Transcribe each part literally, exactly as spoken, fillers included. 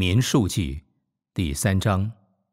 民数记第三章。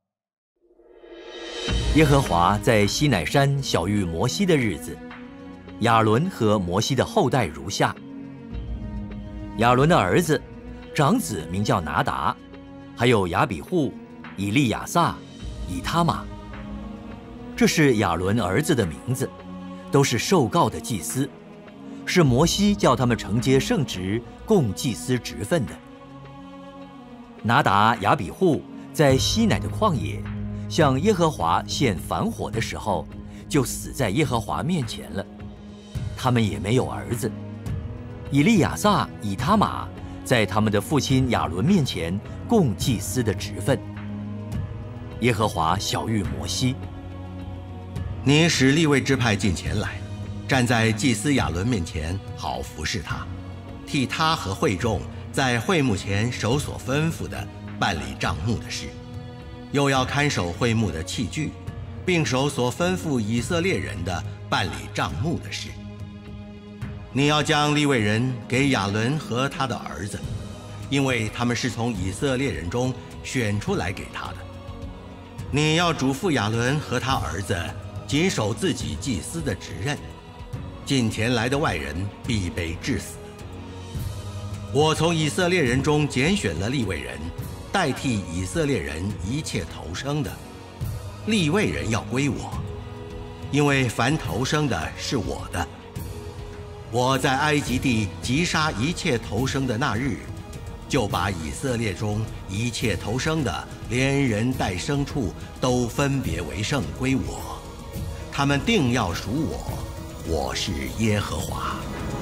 耶和华在西乃山晓谕摩西的日子，亚伦和摩西的后代如下：亚伦的儿子，长子名叫拿达，还有亚比户、以利亚撒、以他玛。这是亚伦儿子的名字，都是受膏的祭司，是摩西叫他们承接圣职，供祭司职分的。拿达、亚比户在西乃的旷野，向耶和华献燔火的时候，就死在耶和华面前了。他们也没有儿子。以利亚撒、以他玛在他们的父亲亚伦面前供祭司的职分。耶和华晓谕摩西： 你使利未支派进前来，站在祭司亚伦面前，好服侍他，替他和会众在会幕前守所吩咐的办理帐幕的事，又要看守会幕的器具，并守所吩咐以色列人的办理帐幕的事。你要将利未人给亚伦和他的儿子，因为他们是从以色列人中选出来给他的。你要嘱咐亚伦和他儿子谨守自己祭司的职任，近前来的外人必被治死。我从以色列人中拣选了利未人，代替以色列人一切头生的。利未人要归我，因为凡头生的是我的。我在埃及地击杀一切头生的那日，就把以色列中一切头生的，连人带牲畜，都分别为圣归我。他们定要属我，我是耶和华。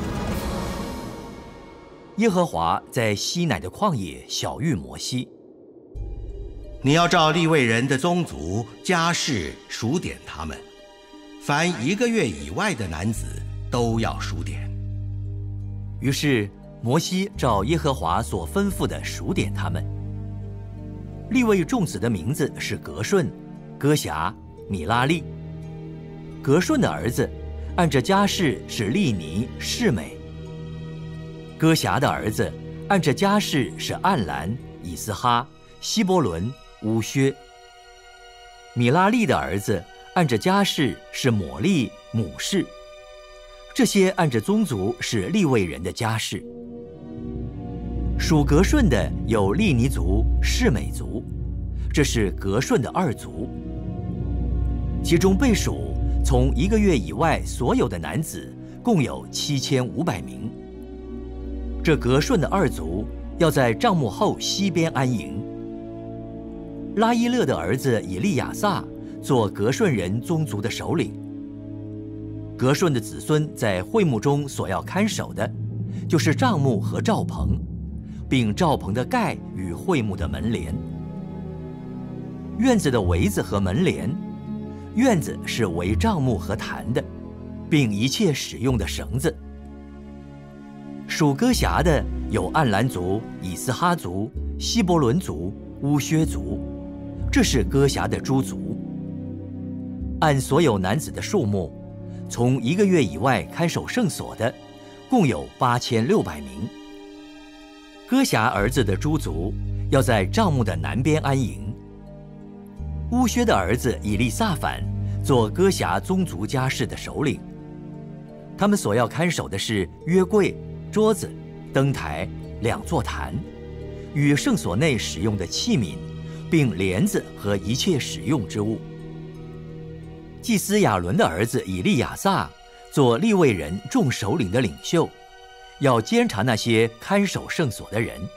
耶和华在西乃的旷野晓谕摩西： 你要照利未人的宗族家世数点他们，凡一个月以外的男子都要数点。 于是摩西照耶和华所吩咐的数点他们。利未众子的名字是革顺、哥辖、米拉利。革顺的儿子按着家世是利尼、示美。哥辖的儿子按着家世是暗兰、以斯哈、希伯伦、乌薛。米拉利的儿子按着家世是抹利、母士。这些按着宗族是利未人的家世。属革顺的有利尼族、示美族，这是革顺的二族。其中被数从一个月以外所有的男子共有七千五百名。这革顺的二族要在帐幕后西边安营。拉伊勒的儿子以利亚撒做革顺人宗族的首领。革顺的子孙在会幕中所要看守的，就是帐幕和罩棚，并罩棚的盖与会幕的门帘。院子的围子和门帘，院子是围帐幕和坛的，并一切使用的绳子。属哥辖的有暗兰族、以斯哈族、希伯伦族、乌薛族，这是哥辖的诸族。按所有男子的数目，从一个月以外看守圣所的，共有八千六百名。哥辖儿子的诸族要在帐幕的南边安营。乌薛的儿子以利撒反做哥辖宗族家世的首领。他们所要看守的是约柜、桌子、灯台、两座坛，与圣所内使用的器皿，并帘子和一切使用之物。祭司亚伦的儿子以利亚撒做利未人众首领的领袖，要监察那些看守圣所的人。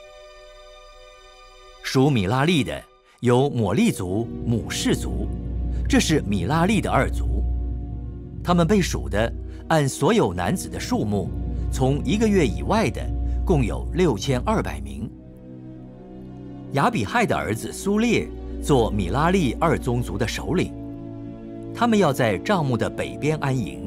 属米拉利的有抹利族、母士族，这是米拉利的二族。他们被数的按所有男子的数目，从一个月以外的共有六千二百名。亚比亥的儿子苏列做米拉利二宗族的首领，他们要在帐幕的北边安营。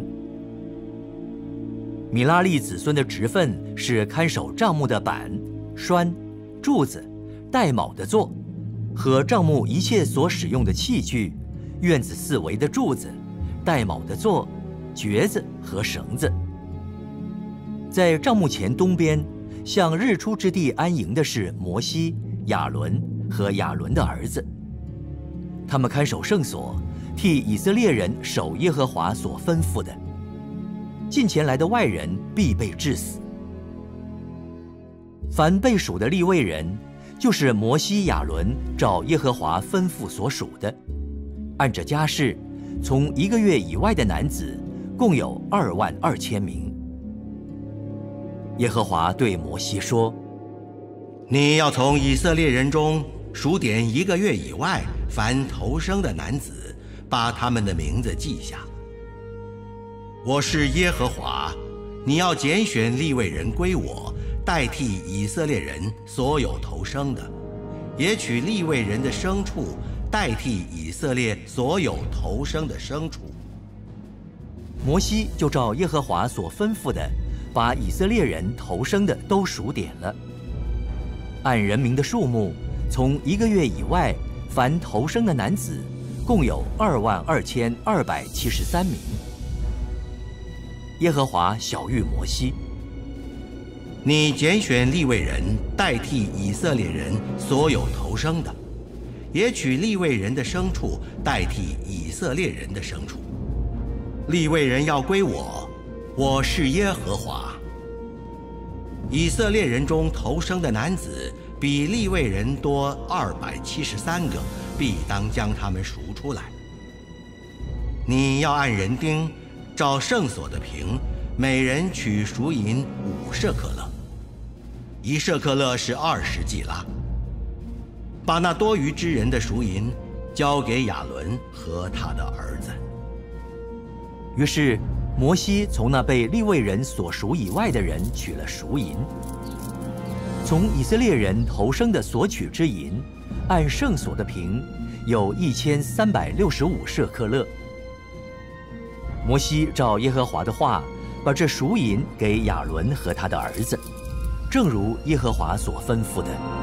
米拉利子孙的职分是看守帐幕的板、栓、柱子、带卯的座，和帐幕一切所使用的器具，院子四围的柱子、带卯的座、橛子和绳子。在帐幕前东边，向日出之地安营的是摩西、 亚伦和亚伦的儿子。他们看守圣所，替以色列人守耶和华所吩咐的。近前来的外人必被治死。凡被数的利未人，就是摩西、亚伦照耶和华吩咐所属的，按着家室，从一个月以外的男子，共有二万二千名。耶和华对摩西说：“ 你要从以色列人中数点一个月以外凡头生的男子，把他们的名字记下。我是耶和华，你要拣选利未人归我，代替以色列人所有头生的，也取利未人的牲畜代替以色列所有头生的牲畜。” 摩西就照耶和华所吩咐的，把以色列人头生的都数点了，按人民的数目，从一个月以外凡头生的男子，共有二万二千二百七十三名。耶和华晓谕摩西：“ 你拣选利未人代替以色列人所有头生的，也取利未人的牲畜代替以色列人的牲畜。利未人要归我，我是耶和华。以色列人中头生的男子比利未人多二百七十三个，必当将他们赎出来。你要按人丁，照圣所的平，每人取赎银五舍克勒，一舍克勒是二十季拉。把那多余之人的赎银交给亚伦和他的儿子。” 于是摩西从那被利未人所赎以外的人取了赎银，从以色列人头生的所取之银，按圣所的平，有一千三百六十五舍克勒。摩西照耶和华的话，把这赎银给亚伦和他的儿子，正如耶和华所吩咐的。